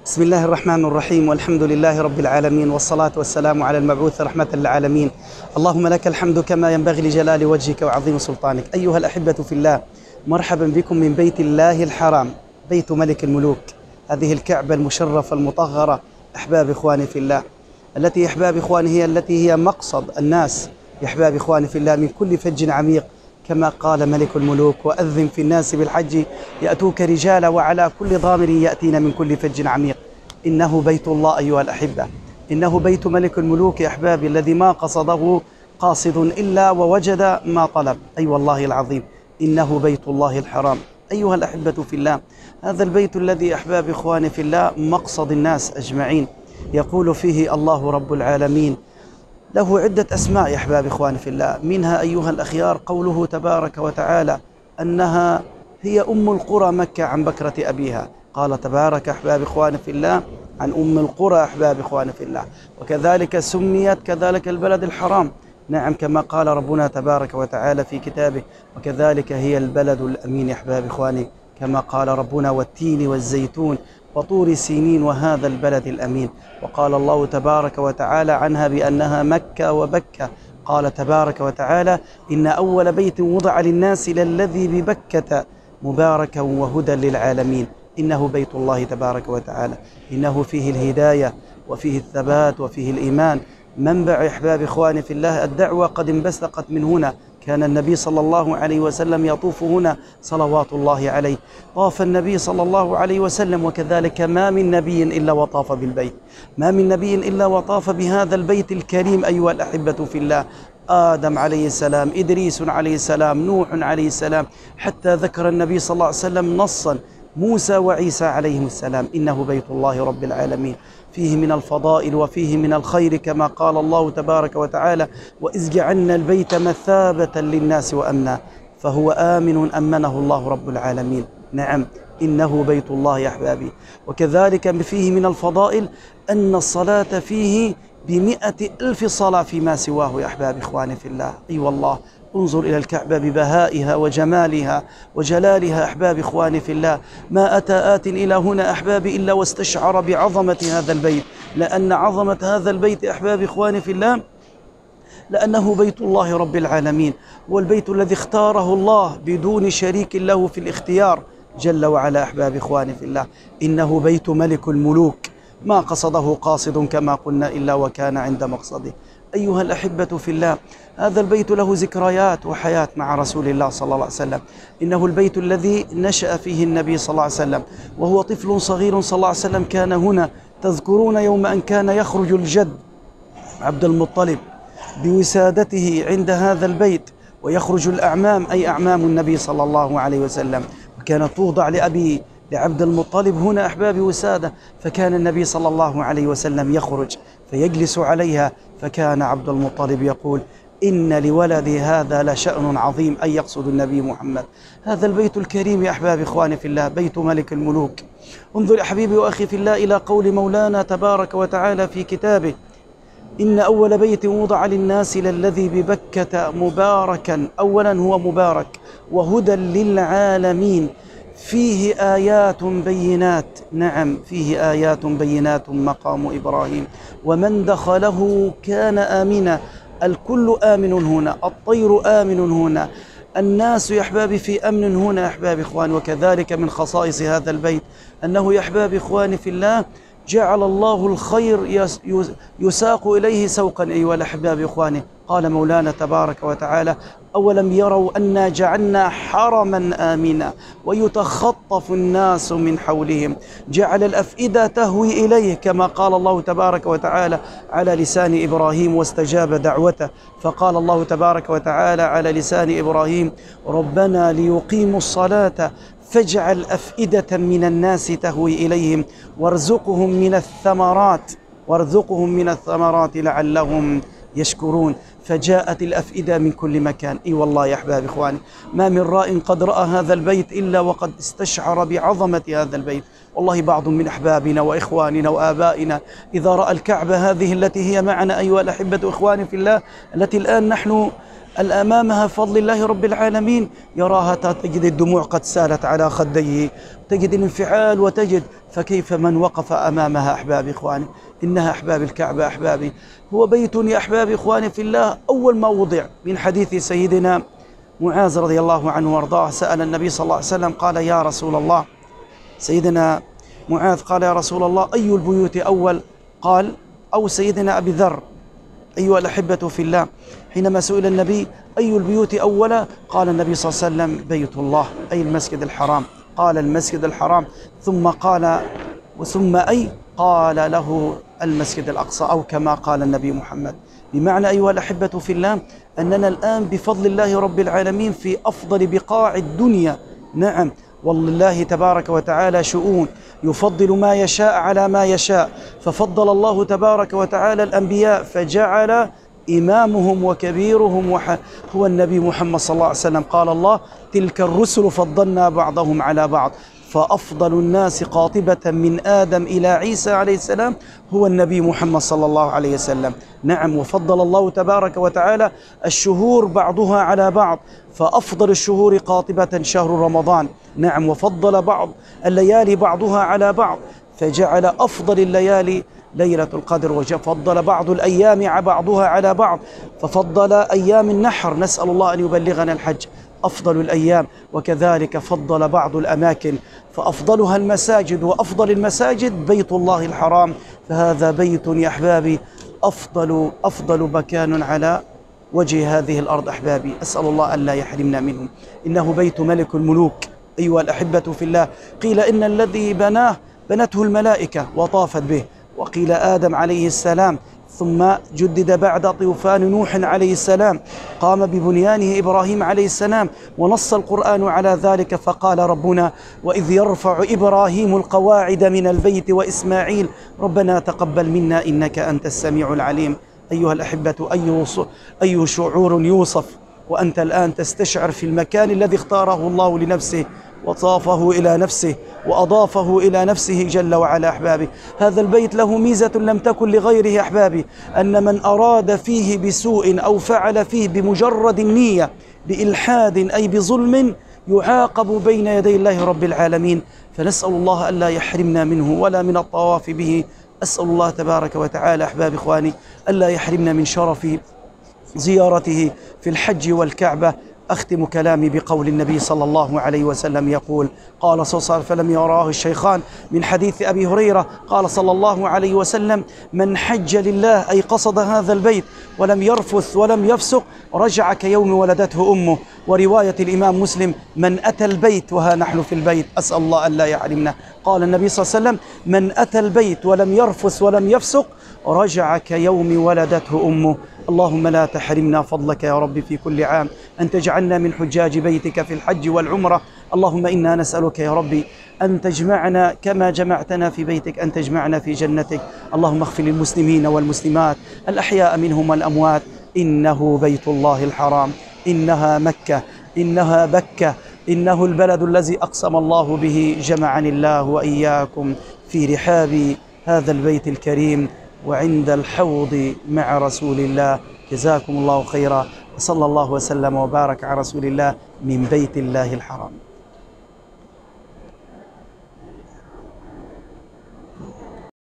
بسم الله الرحمن الرحيم، والحمد لله رب العالمين، والصلاة والسلام على المبعوث رحمة للعالمين. اللهم لك الحمد كما ينبغي لجلال وجهك وعظيم سلطانك. أيها الأحبة في الله، مرحبا بكم من بيت الله الحرام، بيت ملك الملوك، هذه الكعبة المشرفة المطهرة. أحباب إخواني في الله، التي أحباب إخواني هي التي هي مقصد الناس. أحباب إخواني في الله، من كل فج عميق، كما قال ملك الملوك: وأذن في الناس بالحج يأتوك رجالا وعلى كل ضامر يأتين من كل فج عميق. إنه بيت الله أيها الأحبة، إنه بيت ملك الملوك يا أحبابي، الذي ما قصده قاصد إلا ووجد ما طلب. أي والله العظيم، إنه بيت الله الحرام. أيها الأحبة في الله، هذا البيت الذي أحباب إخواني في الله مقصد الناس أجمعين. يقول فيه الله رب العالمين، له عدة أسماء يا أحباب إخواني في الله، منها أيها الأخيار قوله تبارك وتعالى أنها هي أم القرى مكة عن بكرة أبيها. قال تبارك أحباب إخواني في الله عن أم القرى أحباب إخواني في الله، وكذلك سميت كذلك البلد الحرام. نعم، كما قال ربنا تبارك وتعالى في كتابه: وكذلك هي البلد الأمين يا أحباب إخواني، كما قال ربنا: والتين والزيتون وطور سينين وهذا البلد الأمين. وقال الله تبارك وتعالى عنها بأنها مكة وبكة. قال تبارك وتعالى: إن أول بيت وضع للناس للذي ببكة مباركا وهدى للعالمين. إنه بيت الله تبارك وتعالى، إنه فيه الهداية وفيه الثبات وفيه الإيمان. منبع أحباب إخواني في الله الدعوة قد انبثقت من هنا. كان النبي صلى الله عليه وسلم يطوف هنا صلوات الله عليه. طاف النبي صلى الله عليه وسلم، وكذلك ما من نبي إلا وطاف بالبيت، ما من نبي إلا وطاف بهذا البيت الكريم أيها الأحبة في الله. آدم عليه السلام، إدريس عليه السلام، نوح عليه السلام، حتى ذكر النبي صلى الله عليه وسلم نصا موسى وعيسى عليهم السلام. إنه بيت الله رب العالمين، فيه من الفضائل وفيه من الخير، كما قال الله تبارك وتعالى: وإذ جعلنا البيت مثابة للناس وأمنا، فهو آمن أمنه الله رب العالمين. نعم، إنه بيت الله يا أحبابي. وكذلك فيه من الفضائل أن الصلاة فيه ب100,000 صلاة فيما سواه يا أحباب إخواني في الله. أي والله، انظر إلى الكعبة ببهائها وجمالها وجلالها أحباب إخواني في الله. ما أتى آت إلى هنا أحبابي إلا واستشعر بعظمة هذا البيت، لأن عظمة هذا البيت أحباب إخواني في الله لأنه بيت الله رب العالمين، والبيت الذي اختاره الله بدون شريك له في الاختيار جل وعلا. أحباب إخواني في الله، إنه بيت ملك الملوك، ما قصده قاصد كما قلنا إلا وكان عند مقصده. أيها الأحبة في الله، هذا البيت له ذكريات وحياة مع رسول الله صلى الله عليه وسلم. إنه البيت الذي نشأ فيه النبي صلى الله عليه وسلم وهو طفل صغير صلى الله عليه وسلم. كان هنا، تذكرون يوم أن كان يخرج الجد عبد المطلب بوسادته عند هذا البيت، ويخرج الأعمام أي أعمام النبي صلى الله عليه وسلم، وكانت توضع لأبي لعبد المطلب هنا أحبابي وسادة. فكان النبي صلى الله عليه وسلم يخرج فيجلس عليها، فكان عبد المطلب يقول: إن لولدي هذا لشأن عظيم، أي يقصد النبي محمد. هذا البيت الكريم يا أحباب إخواني في الله، بيت ملك الملوك. انظر يا حبيبي وأخي في الله إلى قول مولانا تبارك وتعالى في كتابه: إن أول بيت وضع للناس للذي ببكة مباركا. أولا هو مبارك وهدى للعالمين، فيه آيات بينات. نعم، فيه آيات بينات مقام إبراهيم، ومن دخله كان آمنا. الكل آمن هنا، الطير آمن هنا، الناس يا أحبابي في أمن هنا يا أحباب إخواني. وكذلك من خصائص هذا البيت أنه يا أحباب إخواني في الله جعل الله الخير يساق إليه سوقا أيها الأحباب إخواني. قال مولانا تبارك وتعالى: أولم يروا أنا جعلنا حرما آمنا ويتخطف الناس من حولهم، جعل الأفئدة تهوي إليه، كما قال الله تبارك وتعالى على لسان إبراهيم واستجاب دعوته. فقال الله تبارك وتعالى على لسان إبراهيم: ربنا ليقيموا الصلاة فاجعل أفئدة من الناس تهوي إليهم وارزقهم من الثمرات لعلهم يشكرون. فجاءت الأفئدة من كل مكان. إي والله يا أحباب إخواني، ما من راء قد رأى هذا البيت إلا وقد استشعر بعظمة هذا البيت. والله بعض من أحبابنا وإخواننا وآبائنا إذا رأى الكعبة هذه التي هي معنا أيها الأحبة إخواني في الله، التي الآن نحن أمامها فضل الله رب العالمين يراها تجد الدموع قد سالت على خديه، تجد الانفعال وتجد، فكيف من وقف أمامها أحبابي إخواني؟ إنها أحباب الكعبة أحبابي هو بيت يا أحبابي إخواني في الله أول ما وضع من حديث سيدنا معاذ رضي الله عنه وارضاه، سأل النبي صلى الله عليه وسلم قال يا رسول الله، سيدنا معاذ قال يا رسول الله أي البيوت أول؟ قال أو سيدنا أبي ذر أيها الأحبة في الله حينما سئل النبي أي البيوت أولا قال النبي صلى الله عليه وسلم بيت الله أي المسجد الحرام، قال المسجد الحرام ثم قال وثم أي قال له المسجد الأقصى أو كما قال النبي محمد. بمعنى أيها الأحبة في الله أننا الآن بفضل الله رب العالمين في أفضل بقاع الدنيا. نعم والله تبارك وتعالى شؤون يفضل ما يشاء على ما يشاء، ففضل الله تبارك وتعالى الأنبياء فجعل إمامهم وكبيرهم هو النبي محمد صلى الله عليه وسلم. قال الله تلك الرسل فضلنا بعضهم على بعض، فأفضل الناس قاطبة من آدم إلى عيسى عليه السلام هو النبي محمد صلى الله عليه وسلم. نعم وفضل الله تبارك وتعالى الشهور بعضها على بعض، فأفضل الشهور قاطبة شهر رمضان. نعم وفضل بعض الليالي بعضها على بعض، فجعل أفضل الليالي ليلة القدر، وفضل بعض الأيام بعضها على بعض، ففضل أيام النحر نسأل الله أن يبلغنا الحج أفضل الأيام، وكذلك فضل بعض الأماكن فأفضلها المساجد، وأفضل المساجد بيت الله الحرام، فهذا بيت يا أحبابي أفضل مكان على وجه هذه الأرض أحبابي، أسأل الله أن لا يحرمنا منه. إنه بيت ملك الملوك أيها الأحبة في الله، قيل إن الذي بناه بنته الملائكة وطافت به، وقيل آدم عليه السلام، ثم جدد بعد طوفان نوح عليه السلام، قام ببنيانه إبراهيم عليه السلام، ونص القرآن على ذلك فقال ربنا وإذ يرفع إبراهيم القواعد من البيت وإسماعيل ربنا تقبل منا إنك أنت السميع العليم. أيها الأحبة أي شعور يوصف وأنت الآن تستشعر في المكان الذي اختاره الله لنفسه وطافه إلى نفسه وأضافه إلى نفسه جل وعلا أحبابي. هذا البيت له ميزة لم تكن لغيره أحبابي، أن من أراد فيه بسوء أو فعل فيه بمجرد النية بإلحاد أي بظلم يعاقب بين يدي الله رب العالمين، فنسأل الله ألا يحرمنا منه ولا من الطواف به. أسأل الله تبارك وتعالى أحبابي إخواني ألا يحرمنا من شرف زيارته في الحج والكعبة. أختم كلامي بقول النبي صلى الله عليه وسلم يقول قال صلى الله عليه وسلم فلم يراه الشيخان من حديث أبي هريرة قال صلى الله عليه وسلم من حج لله أي قصد هذا البيت ولم يرفث ولم يفسق رجع كيوم ولدته أمه. ورواية الإمام مسلم من أتى البيت وها نحن في البيت أسأل الله أن لا يحرمنا. قال النبي صلى الله عليه وسلم من أتى البيت ولم يرفث ولم يفسق رجع كيوم ولدته أمه. اللهم لا تحرمنا فضلك يا رب في كل عام أن تجعلنا من حجاج بيتك في الحج والعمرة. اللهم إنا نسألك يا ربي أن تجمعنا كما جمعتنا في بيتك، أن تجمعنا في جنتك. اللهم اغفر للمسلمين والمسلمات الأحياء منهم والأموات. إنه بيت الله الحرام، إنها مكة، إنها بكة، إنه البلد الذي أقسم الله به جمعني الله وإياكم في رحاب هذا البيت الكريم وعند الحوض مع رسول الله. جزاكم الله خيرا، وصلى الله وسلم وبارك على رسول الله من بيت الله الحرام.